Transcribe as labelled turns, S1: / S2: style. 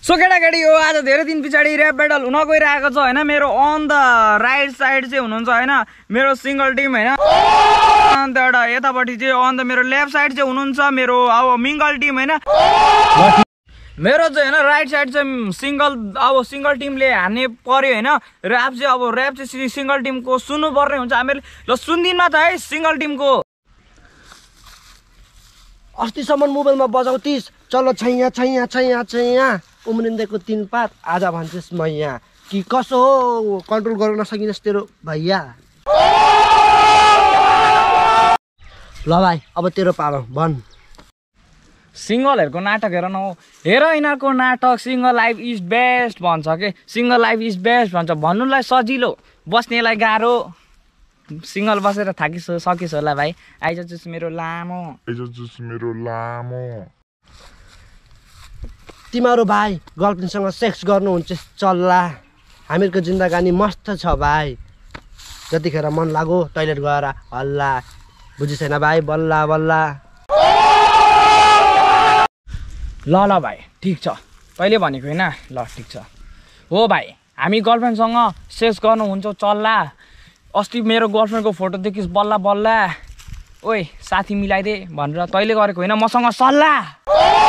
S1: So केटाकेटी हो आज धेरै दिन पछाडि ऱ्याप ब्याटल हुन गइरहेको छ हैन। मेरो अन द राइट साइड चाहिँ हुनुहुन्छ हैन मेरो सिंगल टिम हैन, अन्त एउटा यतापट्टि चाहिँ अन द मेरो लेफ्ट साइड चाहिँ हुनुहुन्छ मेरो अब मिंगल टिम हैन। मेरो चाहिँ हैन राइट साइड चाहिँ सिंगल टिमले हान्ने पर्यो हैन। ऱ्याप चाहिँ अब ऱ्याप चाहिँ सिंगल टिमको सुन्नु पर्ने हुन्छ हामीले। ल सुन्दिनमा त है सिंगल टिमको।
S2: अस्तिसम्म मोबाइलमा बजाउँथिस् चलो छैया छैया छैया छैया उम्रिँदैको 3 पात आज भन्छस् मैया कि कसो हो कन्ट्रोल गर्न नसकिनस् तेरो भैया। ल भाइ अब तेरो पालो भन्।
S1: सिंगलहरुको नाटक हेर न हेर यिनीहरुको नाटक सिंगल लाइफ इज बेस्ट भन्छ के, सिंगल लाइफ इज बेस्ट भन्छ। भन्नुलाई सजिलो बस्नेलाई गाह्रो। सिंगल बसेर सकिस् होला भाइ। आइज जुस मेरो लामो
S2: तिम्रो भाइ गर्लफ्रेन्डसँग सेक्स गर्नुहुन्छ चल्ला। हामीहरूको जिन्दगानी मस्त छ भाइ। जतिखेर मन लागो टोइलेट गएर हल्ला बुझी छैन भाइ बल्ला बल्ला।
S1: ल भाइ ठीक छ तैँले भनेको हैन। ल ठीक छ हो भाइ हामी गर्लफ्रेन्डसँग सेक्स गर्नुहुन्छ चल्ला। अस्ति मेरो गर्लफ्रेन्डको फोटो देखिस् बल्ला बल्ला ओइ साथी मिलाइदे भनेर तैँले गरेको हैन मसँग सल्लाह।